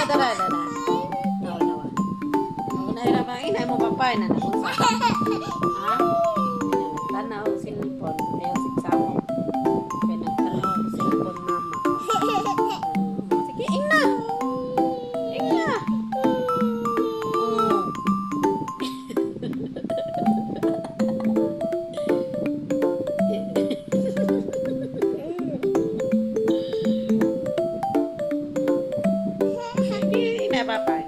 dara, dara. Nawa. Nahirapan, inay mo papay na nakunsa. Ha? Tanaw, cellphone. Ayaw siksamo. Kaya nagtanaw, cellphone mama. Sige, ingna. Ingna. Sige, inay papay.